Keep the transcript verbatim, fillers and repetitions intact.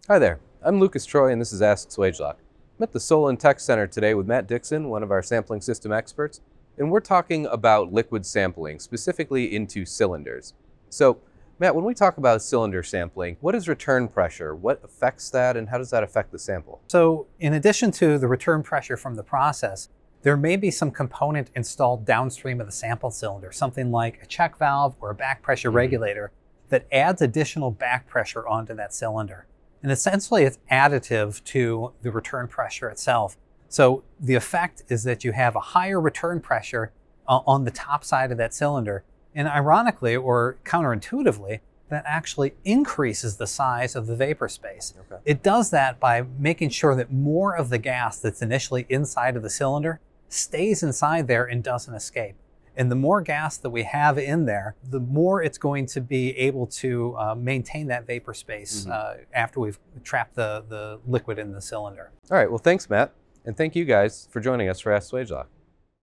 Hi there, I'm Lucas Troy and this is Ask Swagelok. I'm at the Solon Tech Center today with Matt Dixon, one of our sampling system experts, and we're talking about liquid sampling, specifically into cylinders. So, Matt, when we talk about cylinder sampling, what is return pressure? What affects that and how does that affect the sample? So in addition to the return pressure from the process, there may be some component installed downstream of the sample cylinder, something like a check valve or a back pressure Mm-hmm. regulator that adds additional back pressure onto that cylinder. And essentially it's additive to the return pressure itself. So the effect is that you have a higher return pressure uh, on the top side of that cylinder. And ironically, or counterintuitively, that actually increases the size of the vapor space. Okay. It does that by making sure that more of the gas that's initially inside of the cylinder stays inside there and doesn't escape. And the more gas that we have in there, the more it's going to be able to uh, maintain that vapor space Mm-hmm. uh, after we've trapped the, the liquid in the cylinder. All right, well thanks Matt, and thank you guys for joining us for Ask Swagelok.